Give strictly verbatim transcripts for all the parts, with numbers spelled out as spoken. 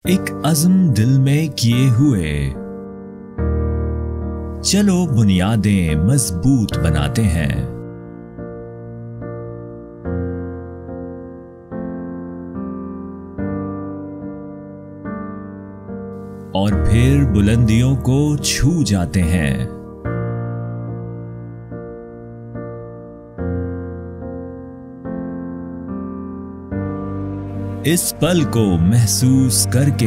एक अज़्म दिल में किए हुए, चलो बुनियादें मजबूत बनाते हैं। और फिर बुलंदियों को छू जाते हैं। इस पल को महसूस करके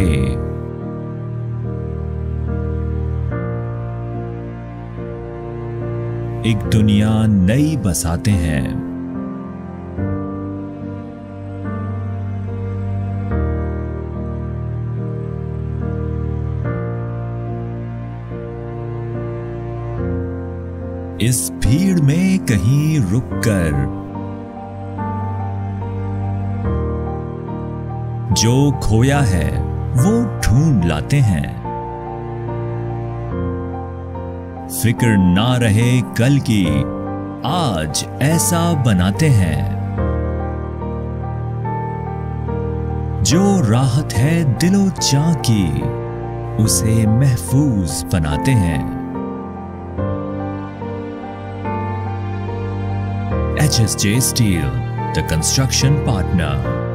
एक दुनिया नई बसाते हैं। इस भीड़ में कहीं रुककर जो खोया है वो ढूंढ लाते हैं। फिक्र ना रहे कल की, आज ऐसा बनाते हैं। जो राहत है दिलो जां की, उसे महफूज बनाते हैं। H S J Steel, the construction partner.